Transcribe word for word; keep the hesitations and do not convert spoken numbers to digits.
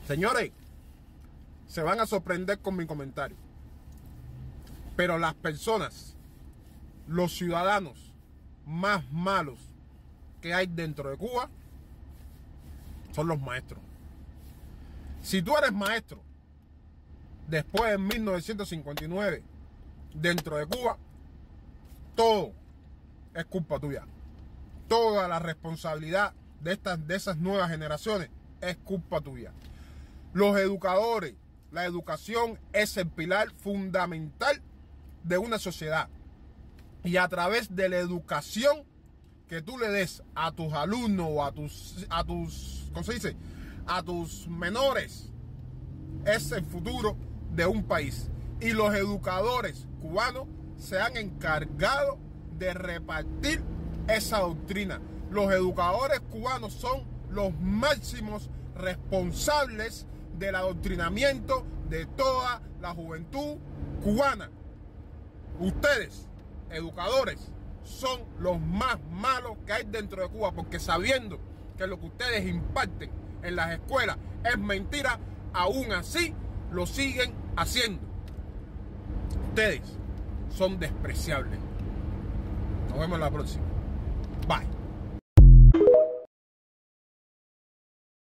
Señores, se van a sorprender con mi comentario, pero las personas, los ciudadanos más malos que hay dentro de Cuba son los maestros. Si tú eres maestro después de mil novecientos cincuenta y nueve dentro de Cuba, todo es culpa tuya. Toda la responsabilidad de estas de esas nuevas generaciones es culpa tuya. Los educadores, la educación es el pilar fundamental de una sociedad. Y a través de la educación que tú le des a tus alumnos o a tus, a tus, ¿cómo se dice? A tus menores, es el futuro de un país. Y los educadores cubanos se han encargado de repartir esa doctrina. Los educadores cubanos son los máximos responsables del adoctrinamiento de toda la juventud cubana. Ustedes, educadores, son los más malos que hay dentro de Cuba, porque sabiendo que lo que ustedes imparten en las escuelas es mentira, aún así lo siguen haciendo. Ustedes son despreciables. Nos vemos en la próxima. Bye.